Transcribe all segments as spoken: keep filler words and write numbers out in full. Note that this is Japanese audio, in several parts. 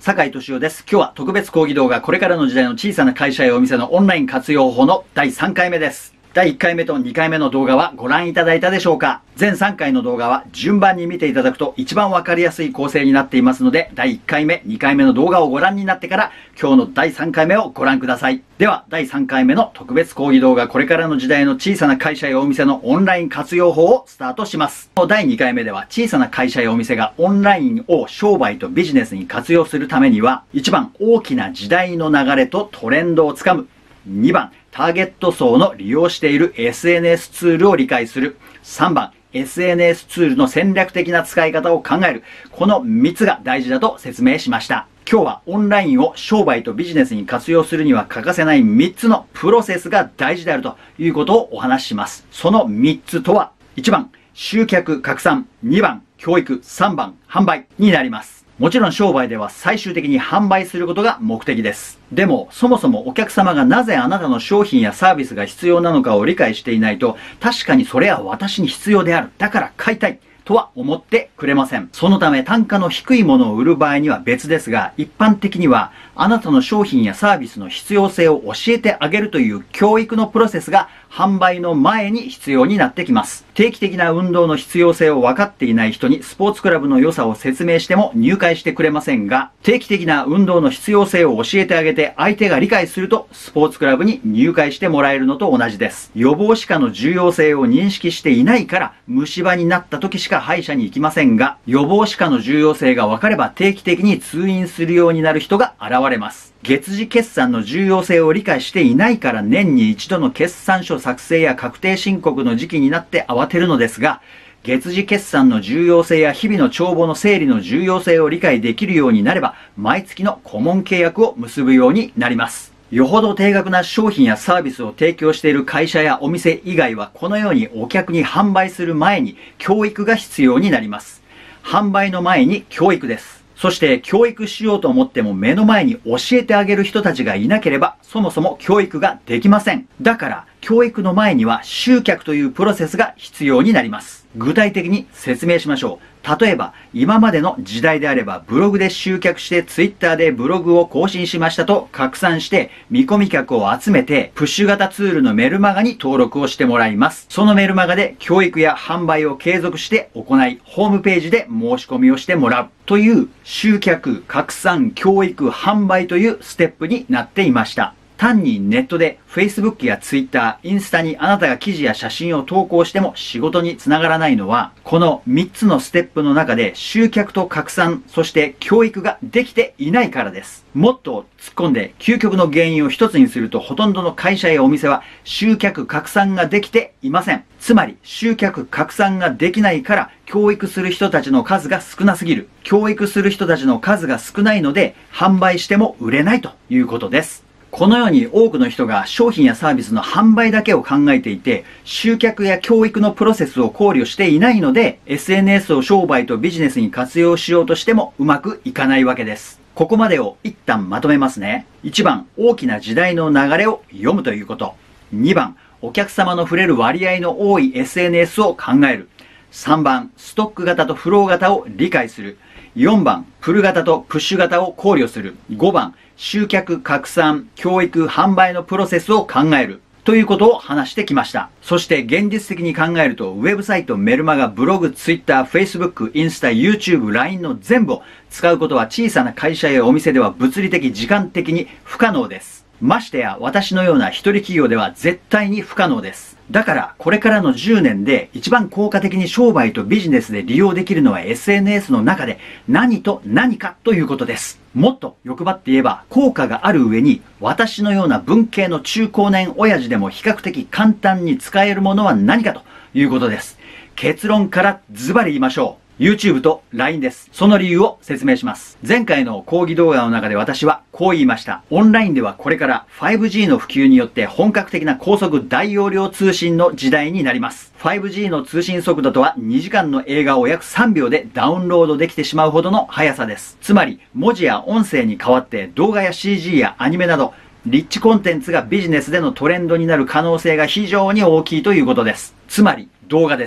坂井敏夫です。今日は特別講義動画、これからの時代の小さな会社やお店のオンライン活用法のだいさんかいめです。だいいっかいめとにかいめの動画はご覧いただいたでしょうか？全さんかいの動画は順番に見ていただくと一番わかりやすい構成になっていますので、だいいっかいめ、にかいめの動画をご覧になってから今日のだいさんかいめをご覧ください。では、だいさんかいめの特別講義動画、これからの時代の小さな会社やお店のオンライン活用法をスタートします。だいにかいめでは小さな会社やお店がオンラインを商売とビジネスに活用するためには、いちばん大きな時代の流れとトレンドをつかむ。にばんターゲット層の利用している エスエヌエス ツールを理解する。さんばん エスエヌエス ツールの戦略的な使い方を考える。このみっつが大事だと説明しました。今日はオンラインを商売とビジネスに活用するには欠かせないみっつのプロセスが大事であるということをお話しします。そのみっつとは、いちばん集客拡散、にばん教育、さんばん販売になります。もちろん商売では最終的に販売することが目的です。でも、そもそもお客様がなぜあなたの商品やサービスが必要なのかを理解していないと、確かにそれは私に必要である。だから買いたい。とは思ってくれません。そのため単価の低いものを売る場合には別ですが、一般的にはあなたの商品やサービスの必要性を教えてあげるという教育のプロセスが販売の前に必要になってきます。定期的な運動の必要性を分かっていない人にスポーツクラブの良さを説明しても入会してくれませんが、定期的な運動の必要性を教えてあげて相手が理解するとスポーツクラブに入会してもらえるのと同じです。予防歯科の重要性を認識していないから虫歯になった時しか歯医者に行きませんが、予防歯科の重要性が分かれば定期的に通院するようになる人が現れます。月次決算の重要性を理解していないから年に一度の決算書作成や確定申告の時期になって慌てるのですが、月次決算の重要性や日々の帳簿の整理の重要性を理解できるようになれば、毎月の顧問契約を結ぶようになります。よほど低額な商品やサービスを提供している会社やお店以外は、このようにお客に販売する前に教育が必要になります。販売の前に教育です。そして教育しようと思っても目の前に教えてあげる人たちがいなければ、そもそも教育ができません。だから教育の前には集客というプロセスが必要になります。具体的に説明しましょう。例えば、今までの時代であれば、ブログで集客して、ツイッターでブログを更新しましたと拡散して、見込み客を集めて、プッシュ型ツールのメルマガに登録をしてもらいます。そのメルマガで教育や販売を継続して行い、ホームページで申し込みをしてもらうという、集客、拡散、教育、販売というステップになっていました。単にネットで Facebook や Twitter、インスタにあなたが記事や写真を投稿しても仕事につながらないのは、このみっつのステップの中で集客と拡散、そして教育ができていないからです。もっと突っ込んで究極の原因を一つにすると、ほとんどの会社やお店は集客拡散ができていません。つまり集客拡散ができないから教育する人たちの数が少なすぎる。教育する人たちの数が少ないので販売しても売れないということです。このように多くの人が商品やサービスの販売だけを考えていて、集客や教育のプロセスを考慮していないので、エスエヌエス を商売とビジネスに活用しようとしてもうまくいかないわけです。ここまでを一旦まとめますね。いちばん、大きな時代の流れを読むということ。にばん、お客様の触れる割合の多い エスエヌエス を考える。さんばん、ストック型とフロー型を理解する。よんばん、プル型とプッシュ型を考慮する。ごばん、集客、拡散、教育、販売のプロセスを考える。ということを話してきました。そして現実的に考えると、ウェブサイト、メルマガ、ブログ、ツイッター、フェイスブック、インスタ、YouTube、ライン の全部を使うことは小さな会社やお店では物理的、時間的に不可能です。ましてや私のような一人企業では絶対に不可能です。だからこれからのじゅうねんで一番効果的に商売とビジネスで利用できるのは エスエヌエス の中で何と何かということです。もっと欲張って言えば効果がある上に私のような文系の中高年親父でも比較的簡単に使えるものは何かということです。結論からズバリ言いましょう。YouTube と ライン です。その理由を説明します。前回の講義動画の中で私はこう言いました。オンラインではこれから ファイブジー の普及によって本格的な高速大容量通信の時代になります。ファイブジー の通信速度とはにじかんの映画を約さんびょうでダウンロードできてしまうほどの速さです。つまり文字や音声に代わって動画や シージー やアニメなどリッチコンテンツがビジネスでのトレンドになる可能性が非常に大きいということです。つまり動画です。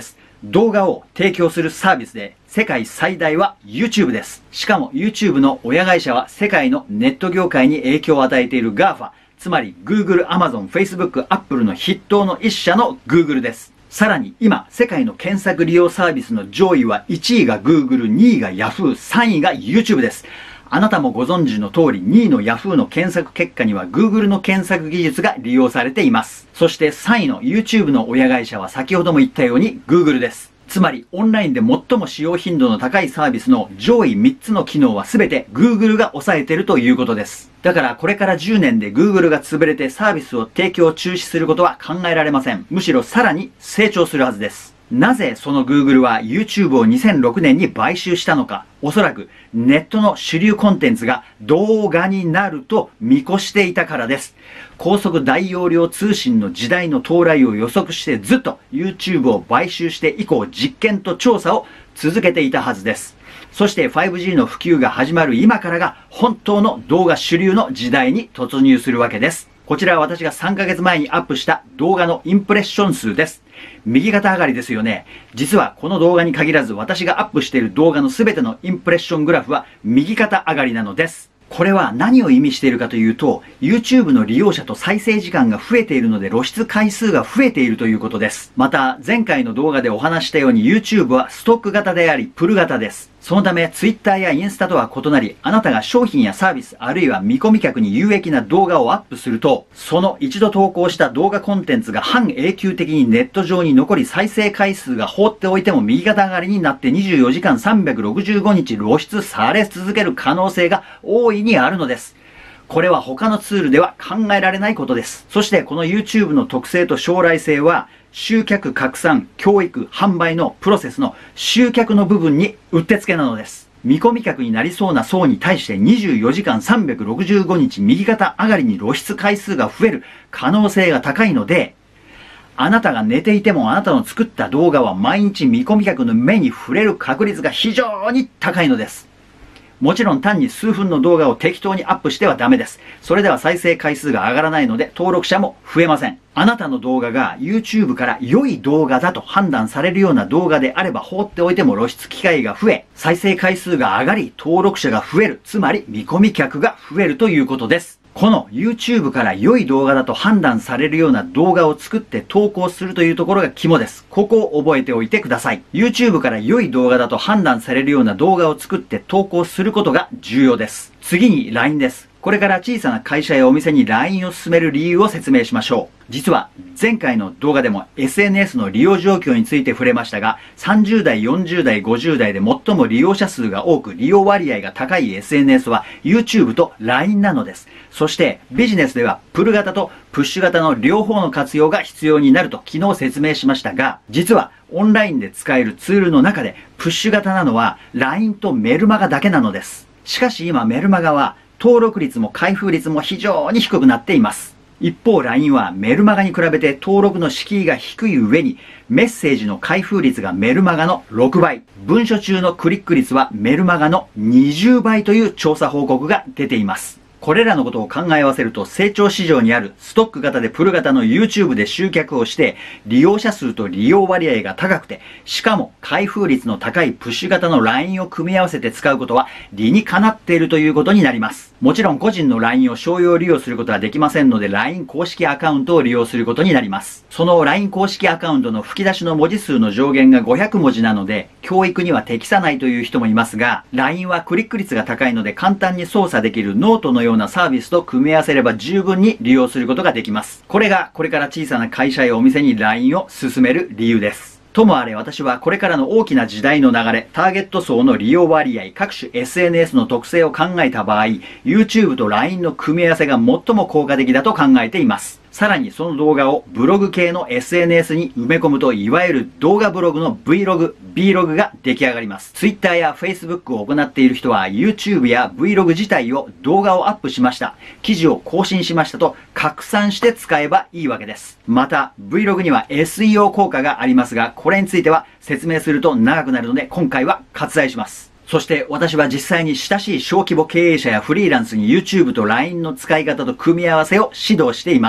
動画を提供するサービスで世界最大は YouTube です。しかも YouTube の親会社は世界のネット業界に影響を与えている ガーファ、つまり Google、Amazon、Facebook、Apple の筆頭の一社の Google です。さらに今、世界の検索利用サービスの上位はいちいが Google、にいが Yahoo、さんいが YouTube です。あなたもご存知の通り、にいの Yahoo の検索結果には Google の検索技術が利用されています。そしてさんいの YouTube の親会社は先ほども言ったように Google です。つまりオンラインで最も使用頻度の高いサービスの上位みっつの機能は全て Google が抑えているということです。だからこれからじゅうねんで Google が潰れてサービスを提供中止することは考えられません。むしろさらに成長するはずです。なぜその Google は YouTube をにせんろくねんに買収したのか。おそらくネットの主流コンテンツが動画になると見越していたからです。高速大容量通信の時代の到来を予測してずっと YouTube を買収して以降実験と調査を続けていたはずです。そして ファイブジー の普及が始まる今からが本当の動画主流の時代に突入するわけです。こちらは私がさんかげつまえにアップした動画のインプレッション数です。右肩上がりですよね。実はこの動画に限らず私がアップしている動画の全てのインプレッショングラフは右肩上がりなのです。これは何を意味しているかというと、YouTube の利用者と再生時間が増えているので露出回数が増えているということです。また、前回の動画でお話したように YouTube はストック型であり、プル型です。そのため Twitter やインスタとは異なり、あなたが商品やサービスあるいは見込み客に有益な動画をアップすると、その一度投稿した動画コンテンツが半永久的にネット上に残り再生回数が放っておいても右肩上がりになってにじゅうよじかんさんびゃくろくじゅうごにち露出され続ける可能性が大いにあるのです。これは他のツールでは考えられないことです。そしてこの YouTube の特性と将来性は、集客、拡散、教育、販売のプロセスの集客の部分にうってつけなのです。見込み客になりそうな層に対してにじゅうよじかんさんびゃくろくじゅうごにち右肩上がりに露出回数が増える可能性が高いので、あなたが寝ていてもあなたの作った動画は毎日見込み客の目に触れる確率が非常に高いのです。もちろん単に数分の動画を適当にアップしてはダメです。それでは再生回数が上がらないので登録者も増えません。あなたの動画が YouTube から良い動画だと判断されるような動画であれば放っておいても露出機会が増え、再生回数が上がり登録者が増える、つまり見込み客が増えるということです。この YouTube から良い動画だと判断されるような動画を作って投稿するというところが肝です。ここを覚えておいてください。YouTube から良い動画だと判断されるような動画を作って投稿することが重要です。次に ライン です。これから小さな会社やお店に ライン を進める理由を説明しましょう。実は前回の動画でも エスエヌエス の利用状況について触れましたが、さんじゅうだい、よんじゅうだい、ごじゅうだいで最も利用者数が多く利用割合が高い エスエヌエス は YouTube と ライン なのです。そしてビジネスではプル型とプッシュ型の両方の活用が必要になると昨日説明しましたが、実はオンラインで使えるツールの中でプッシュ型なのは ライン とメルマガだけなのです。しかし今メルマガは登録率も開封率も非常に低くなっています。一方 ライン はメルマガに比べて登録の敷居が低い上にメッセージの開封率がメルマガのろくばい、文書中のクリック率はメルマガのにじゅうばいという調査報告が出ています。これらのことを考え合わせると成長市場にあるストック型でプル型の YouTube で集客をして利用者数と利用割合が高くてしかも開封率の高いプッシュ型の ライン を組み合わせて使うことは理にかなっているということになります。もちろん個人の ライン を商用利用することはできませんので ライン 公式アカウントを利用することになります。その ライン 公式アカウントの吹き出しの文字数の上限がごひゃくもじなので教育には適さないという人もいますが ライン はクリック率が高いので簡単に操作できるノートのようなサービスと組み合わせれば十分に利用することができます。これがこれから小さな会社やお店に ライン を進める理由です。ともあれ私はこれからの大きな時代の流れ、ターゲット層の利用割合、各種 エスエヌエス の特性を考えた場合、YouTube と ライン の組み合わせが最も効果的だと考えています。さらにその動画をブログ系の エスエヌエス に埋め込むといわゆる動画ブログの Vlog、Blog が出来上がります。Twitter や Facebook を行っている人は YouTube や Vlog 自体を動画をアップしました。記事を更新しましたと拡散して使えばいいわけです。また Vlog には エスイーオー 効果がありますが、これについては説明すると長くなるので今回は割愛します。そして私は実際に親しい小規模経営者やフリーランスに YouTube と ライン の使い方と組み合わせを指導しています。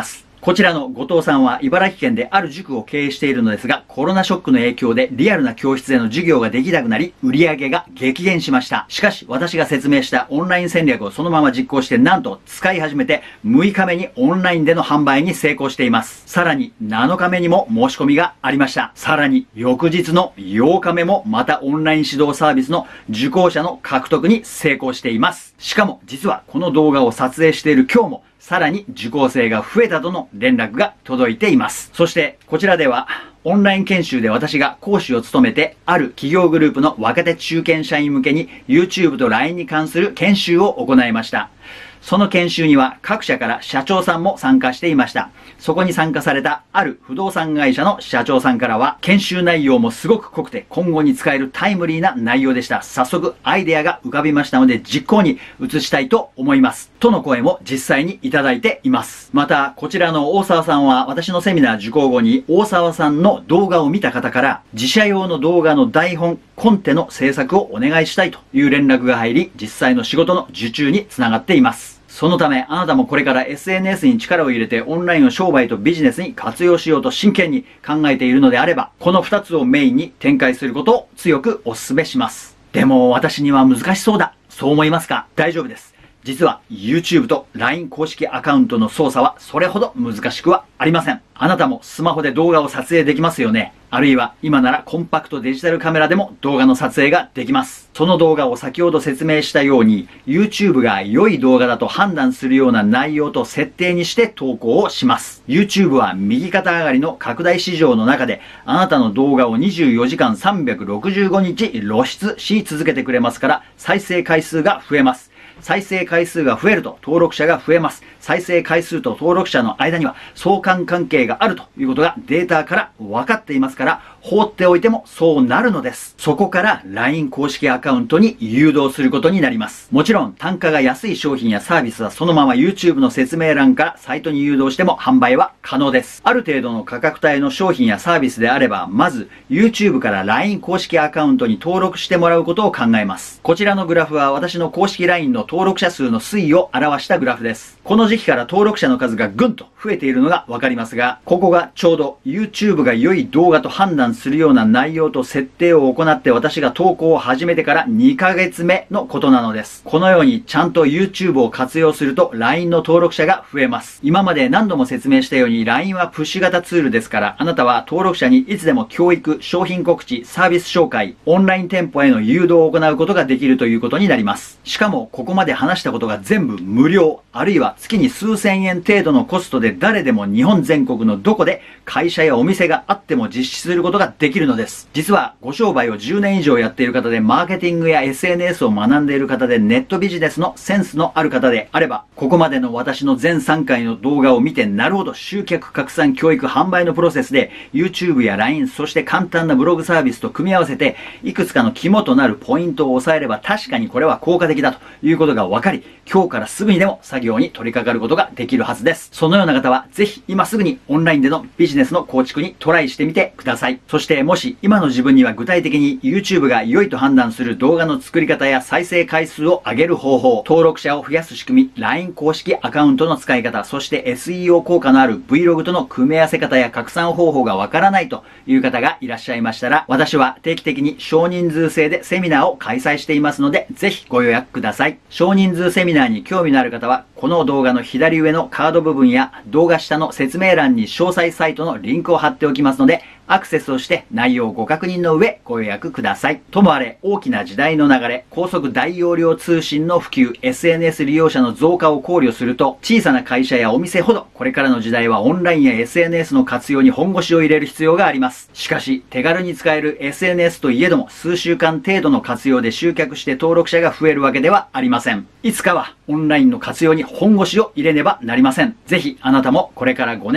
こちらの後藤さんは茨城県である塾を経営しているのですが、コロナショックの影響でリアルな教室での授業ができなくなり、売り上げが激減しました。しかし私が説明したオンライン戦略をそのまま実行して、なんと使い始めてむいかめにオンラインでの販売に成功しています。さらになのかめにも申し込みがありました。さらに翌日のようかめもまたオンライン指導サービスの受講者の獲得に成功しています。しかも実はこの動画を撮影している今日もさらに受講生が増えたとの連絡が届いています。そしてこちらではオンライン研修で私が講師を務めて、ある企業グループの若手中堅社員向けに YouTube と ライン に関する研修を行いました。その研修には各社から社長さんも参加していました。そこに参加されたある不動産会社の社長さんからは、研修内容もすごく濃くて今後に使えるタイムリーな内容でした。早速アイデアが浮かびましたので実行に移したいと思います。との声も実際にいただいています。またこちらの大沢さんは、私のセミナー受講後に大沢さんの動画を見た方から自社用の動画の台本、コンテの制作をお願いしたいという連絡が入り、実際の仕事の受注につながっています。そのためあなたもこれから エスエヌエス に力を入れてオンラインを商売とビジネスに活用しようと真剣に考えているのであれば、このふたつをメインに展開することを強くお勧めします。でも私には難しそうだ、そう思いますか？大丈夫です。実は YouTube と ライン 公式アカウントの操作はそれほど難しくはありません。あなたもスマホで動画を撮影できますよね。あるいは今ならコンパクトデジタルカメラでも動画の撮影ができます。その動画を先ほど説明したように YouTube が良い動画だと判断するような内容と設定にして投稿をします。YouTube は右肩上がりの拡大市場の中であなたの動画をにじゅうよじかんさんびゃくろくじゅうごにち露出し続けてくれますから、再生回数が増えます。再生回数が増えると登録者が増えます。再生回数と登録者の間には相関関係があるということがデータから分かっていますから、放っておいてもそうなるのです。そこから ライン 公式アカウントに誘導することになります。もちろん単価が安い商品やサービスはそのまま YouTube の説明欄からサイトに誘導しても販売は可能です。ある程度の価格帯の商品やサービスであれば、まず YouTube から ライン 公式アカウントに登録してもらうことを考えます。こちらのグラフは私の公式 ライン の登録者数の推移を表したグラフです。この時期から登録者の数がぐんと増えているのがわかりますが、ここがちょうど YouTube が良い動画と判断するような内容と設定を行って私が投稿を始めてからにかげつめのことなのです。このようにちゃんと YouTube を活用すると ライン の登録者が増えます。今まで何度も説明したように ライン はプッシュ型ツールですから、あなたは登録者にいつでも教育、商品告知、サービス紹介、オンライン店舗への誘導を行うことができるということになります。しかもここまで話したことが全部無料、あるいは月に数千円程度のコストで誰でも日本全国のどこで会社やお店があっても実施することができるのです。実はご商売をじゅうねん以上やっている方で、マーケティングや エスエヌエス を学んでいる方で、ネットビジネスのセンスのある方であれば、ここまでの私の全さんかいの動画を見て、なるほど、集客、拡散、教育、販売のプロセスで YouTube や ライン、そして簡単なブログサービスと組み合わせていくつかの肝となるポイントを押さえれば、確かにこれは効果的だということが分かり、今日からすぐにでも作業に取り掛かることができるはずです。そのような方はぜひ今すぐにオンラインでのビジネスの構築にトライしてみてください。そしてもし今の自分には具体的に YouTube が良いと判断する動画の作り方や再生回数を上げる方法、登録者を増やす仕組み、ライン 公式アカウントの使い方、そして エスイーオー 効果のある Vlog との組み合わせ方や拡散方法がわからないという方がいらっしゃいましたら、私は定期的に少人数制でセミナーを開催していますので、ぜひご予約ください。少人数セミナーに興味のある方は、この動画の左上のカード部分や動画下の説明欄に詳細サイトのリンクを貼っておきますので、アクセスをして内容をご確認の上ご予約ください。ともあれ、大きな時代の流れ、高速大容量通信の普及、エスエヌエス 利用者の増加を考慮すると、小さな会社やお店ほどこれからの時代はオンラインや エスエヌエス の活用に本腰を入れる必要があります。しかし手軽に使える エスエヌエス といえども、数週間程度の活用で集客して登録者が増えるわけではありません。いつかはオンラインの活用に本腰を入れねばなりません。ぜひあなたもこれからごねん先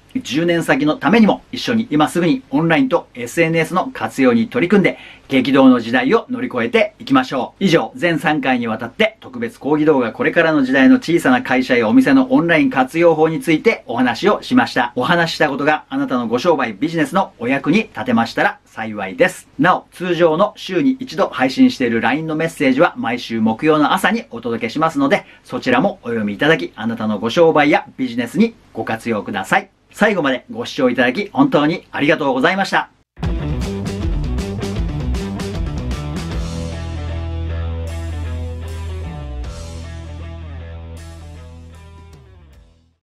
じゅうねん先のためにも一緒に今すぐにオンラインと エスエヌエス の活用に取り組んで激動の時代を乗り越えていきましょう。以上、全さんかいにわたって特別講義動画これからの時代の小さな会社やお店のオンライン活用法についてお話をしました。お話ししたことがあなたのご商売ビジネスのお役に立てましたら幸いです。なお、通常の週に一度配信している ライン のメッセージは毎週木曜の朝にお届けしますので、そちらもお読みいただき、あなたのご商売やビジネスにご活用ください。最後までご視聴いただき本当にありがとうございました。